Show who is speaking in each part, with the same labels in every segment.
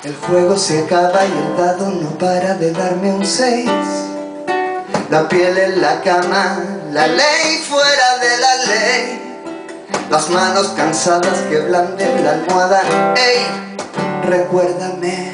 Speaker 1: El juego se acaba y el dado no para de darme un 6. La piel en la cama, la ley fuera de la ley. Las manos cansadas que blanden la almohada. Ey, recuérdame,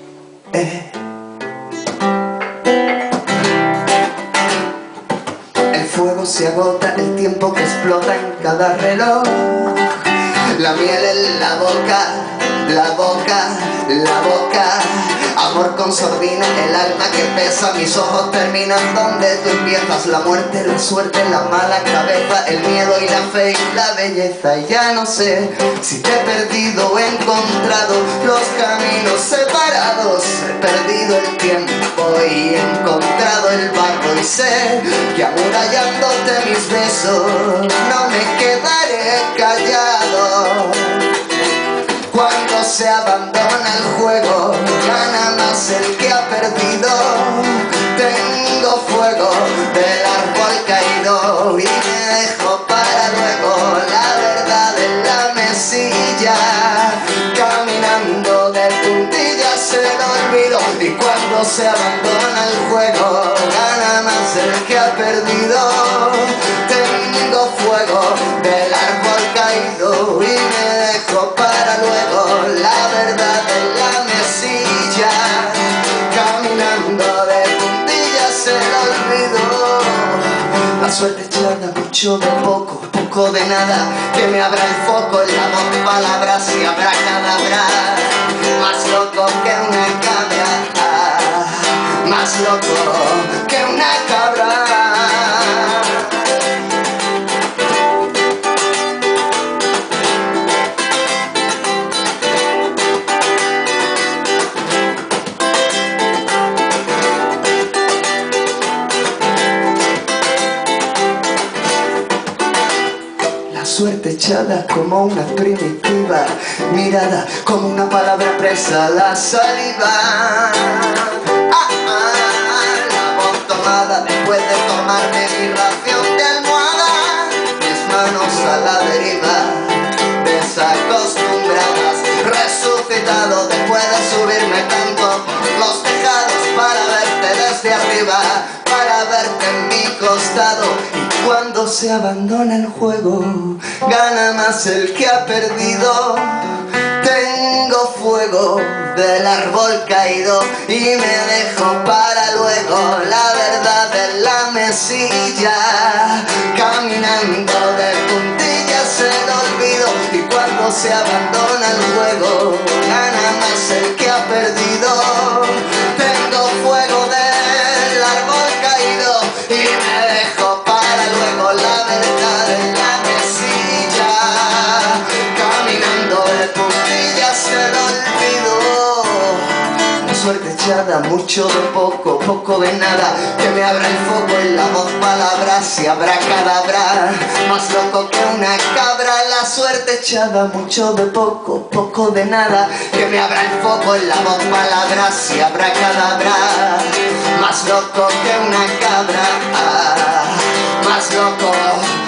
Speaker 1: El fuego se agota, el tiempo que explota en cada reloj. La miel en la boca, la boca, la boca. Amor con sordina, el alma que pesa. Mis ojos terminan donde tú empiezas. La muerte, la suerte, la mala cabeza, el miedo y la fe y la belleza. Y ya no sé si te he perdido o he encontrado los caminos separados. He perdido el tiempo y he encontrado el barro. Y sé que amurallándote mis besos no me quedaré callado. Cuando se abandona el juego, gana más el que ha perdido. Tengo fuego del árbol caído y me dejo para luego la verdad en la mesilla. Caminando de puntillas el olvido. Y cuando se abandona el juego, gana más el que ha perdido. Tengo fuego del árbol caído y me dejo para luego la verdad en la mesilla. Caminando de puntillas el olvido. La suerte echada mucho de poco, poco de nada. Que me abra el foco en la voz, palabras y habrá cadabra. Más loco que una cabra, más loco que una cabra. Suerte echada como una primitiva mirada, como una palabra presa a la saliva. La voz tomada después de tomarme mi ración de almohada. Mis manos a la deriva, desacostumbradas. Resucitado después de subirme tanto por los tejados para verte desde arriba, para verte en mi costado. Y cuando se abandona el juego, gana más el que ha perdido. Tengo fuego del árbol caído y me dejo para luego la verdad en la mesilla. Caminando de puntillas el olvido. Y cuando se abandona el juego, gana más el que ha perdido. Tengo fuego del árbol caído y me dejo para luego la verdad en la mesilla. Caminando de puntillas el olvido. La suerte echada, mucho de poco, poco de nada. Que me abra el foco en la voz, palabras y habrá cadabra. Más loco que una cabra. La suerte echada, mucho de poco, poco de nada. Que me abra el foco en la voz, palabras y habrá cadabra. Más loco que una cabra, más loco